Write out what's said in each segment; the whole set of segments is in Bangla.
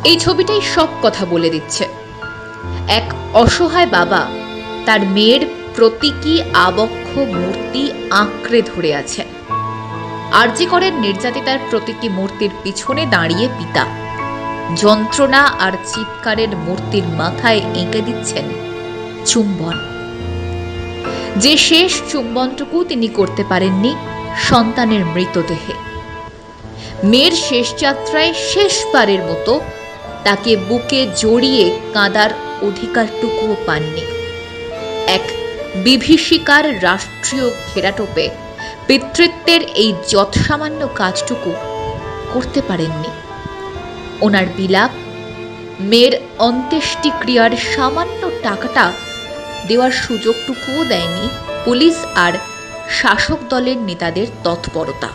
এই ছবিটাই সব কথা বলে দিচ্ছে। এক অসহায় বাবা তার মেয়ের প্রতীকী আবক্ষ মূর্তি আঁকড়ে ধরে আছেন। আরজি করের নির্যাতিতার প্রতীকী মূর্তির পিছনে দাঁড়িয়ে পিতা যন্ত্রণা আর চিৎকারের মূর্তির মাথায় এঁকে দিচ্ছেন চুম্বন। যে শেষ চুম্বনটুকু তিনি করতে পারেননি সন্তানের মৃতদেহে। মেয়ের শেষ যাত্রায় শেষবারের মতো তাকে বুকে জড়িয়ে কাঁদার অধিকারটুকুও পাননি। এক বিভীষিকার রাষ্ট্রীয় ঘেরাটোপে পিতৃত্বের এই যৎসামান্য কাজটুকু করতে পারেননি। ওনার বিলাপ, মেয়ের অন্ত্যেষ্টিক্রিয়ার সামান্য টাকাটা দেওয়ার সুযোগটুকুও দেয়নি পুলিশ আর শাসক দলের নেতাদের তৎপরতা।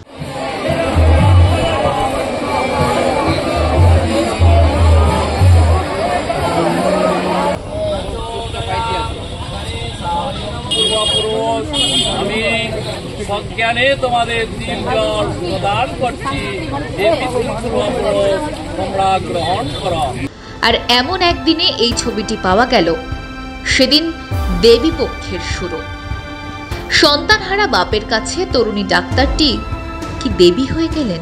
আমি সজ্ঞানে তোমাদের তিনজন প্রদান করছি, তোমরা গ্রহণ করো। আর এমন একদিনে এই ছবিটি পাওয়া গেল, সেদিন দেবী পক্ষের শুরু। সন্তানহারা বাপের কাছে তরুণী ডাক্তারটি কি দেবী হয়ে গেলেন?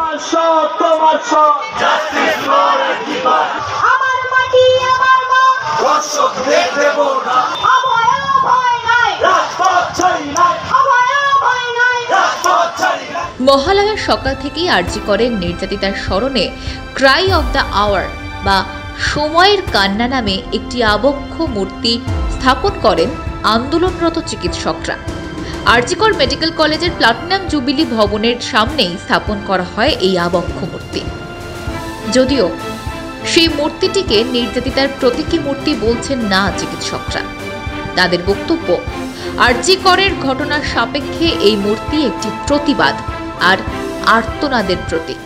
মহালয়ার সকাল থেকেই আরজি করের নির্যাতিতার স্মরণে ক্রাই অফ দ্য আওয়ার বা সময়ের কান্না নামে একটি আবক্ষ মূর্তি স্থাপন করেন আন্দোলনরত চিকিৎসকরা। আরজি কর মেডিকেল কলেজের প্লাটিনাম জুবিলি ভবনের সামনেই স্থাপন করা হয় এই আবক্ষ মূর্তি। যদিও সেই মূর্তিটিকে নির্যাতিতার প্রতীকী মূর্তি বলছেন না চিকিৎসকরা। তাদের বক্তব্য, আরজি করের ঘটনার সাপেক্ষে এই মূর্তি একটি প্রতিবাদ আর আর্তনাদের প্রতীক।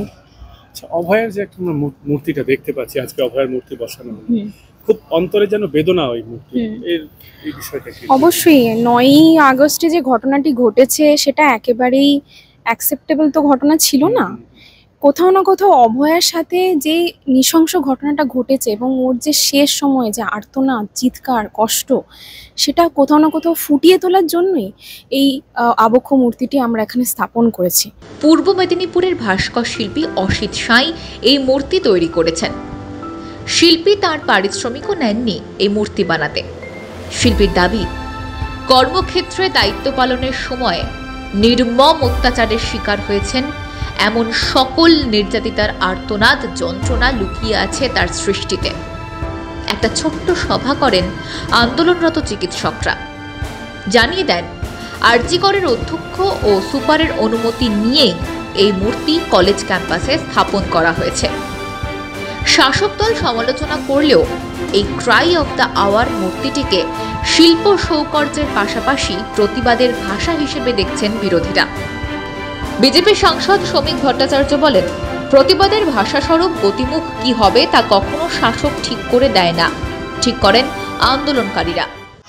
অভয়ের যে একটা মূর্তিটা দেখতে পাচ্ছি আজকে, অভয়ের মূর্তি বসানো হলো, খুব অন্তরে যেন বেদনা ওই মূর্তি। এই বিষয়টা অবশ্যই 9ই আগস্টে যে ঘটনাটি ঘটেছে সেটা একেবারেই অ্যাকসেপ্টেবল তো ঘটনা ছিল না। কোথাও না কোথাও অভয়ার সাথে যে নৃশংস ঘটনাটা ঘটেছে এবং ওর যে শেষ সময়ে যে আর্তনাদ, চিৎকার, কষ্ট, সেটা কোথাও না কোথাও ফুটিয়ে তোলার জন্যই এই আবক্ষ মূর্তিটি আমরা এখানে স্থাপন করেছি। পূর্ব মেদিনীপুরের ভাস্কর শিল্পী অসিত সাঁই এই মূর্তি তৈরি করেছেন। শিল্পী তার পারিশ্রমিকও নেননি এই মূর্তি বানাতে। শিল্পীর দাবি, কর্মক্ষেত্রে দায়িত্ব পালনের সময় নির্মম অত্যাচারের শিকার হয়েছেন এমন সকল নির্যাতিতার আর্তনাদ, যন্ত্রণা লুকিয়ে আছে তার সৃষ্টিতে। একটা ছোট্ট সভা করেন আন্দোলনরত চিকিৎসকরা। জানিয়ে দেন, আরজি করের অধ্যক্ষ ও সুপারের অনুমতি নিয়েই এই মূর্তি কলেজ ক্যাম্পাসে স্থাপন করা হয়েছে। শাসক দল সমালোচনা করলেও এই ক্রাই অফ দ্য আওয়ার মূর্তিটিকে শিল্প সৌকর্যের পাশাপাশি প্রতিবাদের ভাষা হিসেবে দেখছেন বিরোধীরা। বিজেপি সাংসদ শ্রমিক ভট্টাচার্য বলেন, প্রতিবাদের ভাষাস্বরূপ গতিমুখ কি হবে তা কখনো শাসক ঠিক করে দেয় না, ঠিক করেন আন্দোলনকারীরা।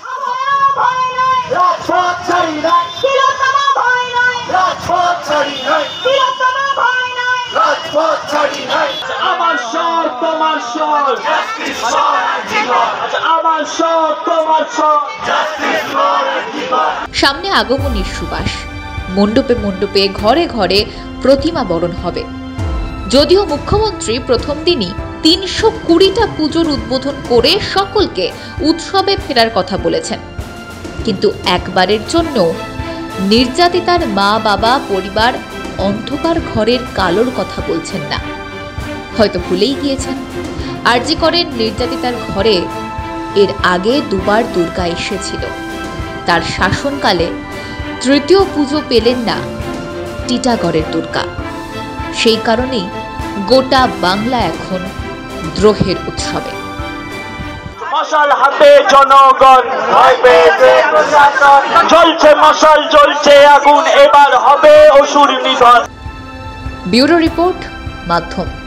সামনে আগমনীর সুবাস, মণ্ডপে মণ্ডপে, ঘরে ঘরে প্রতিমা বরণ হবে। যদিও মুখ্যমন্ত্রী প্রথম দিনই 320টা পুজোর উদ্বোধন করে সকলকে উৎসবে ফেরার কথা বলেছেন, কিন্তু একবারের জন্য নির্যাতিতার মা, বাবা, পরিবার অন্ধকার ঘরের কালোর কথা বলছেন না। হয়তো ভুলেই গিয়েছেন, আরজি করের নির্যাতিতার ঘরে এর আগে দুবার দুর্গা এসেছিল। তার শাসনকালে তৃতীয় পুজো পেলেন না টিটাগড়ের দুর্গা। সেই কারণেই গোটা বাংলা এখন দ্রোহের উৎসবে। মশাল হাতে জনগণ, ভয় পেয়েছে প্রশাসন, জ্বলছে মশাল, জ্বলছে আগুন, এবার হবে অসুর নিধন। ব্যুরো রিপোর্ট, মাধ্যম।